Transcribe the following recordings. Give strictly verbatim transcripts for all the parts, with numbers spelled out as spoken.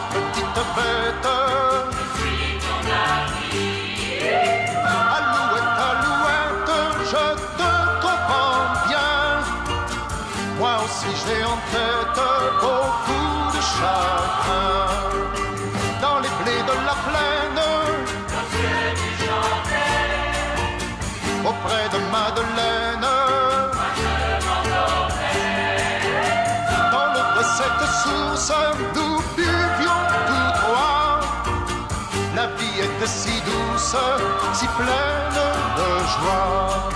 petite bête. Je suis ton ami. Alouette, alouette, je te comprends bien. Moi aussi j'ai en tête beaucoup de chagrin. Dans les blés de la plaine, auprès de Madeleine, dans l'eau de cette source, nous buvions tous trois. La vie était si douce, si pleine de joie.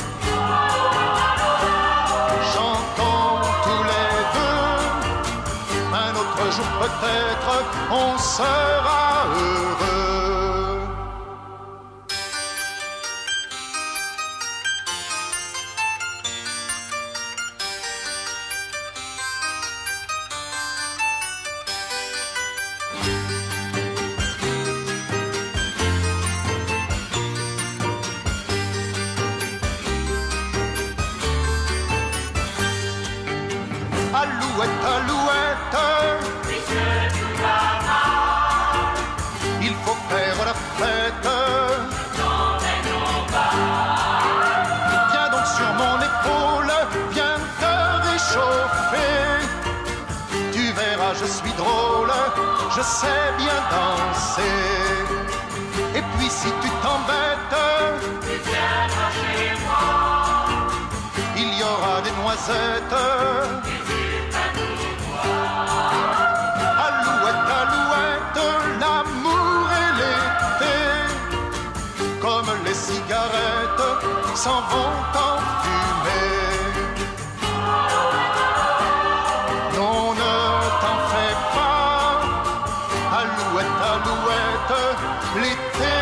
Chantons tous les deux, un autre jour peut-être on sera heureux. Alouette, alouette, puisque tu vas mal, il faut faire la fête. N'emmènons pas. Viens donc sur mon épaule, viens te réchauffer. Tu verras, je suis drôle, je sais bien danser. Et puis si tu t'embêtes, tu viendras chez moi. Il y aura des noisettes. Alouette, alouette, l'amour et l'été, comme les cigarettes, s'en vont en fumée. Non, ne t'en fais pas, alouette, alouette, l'été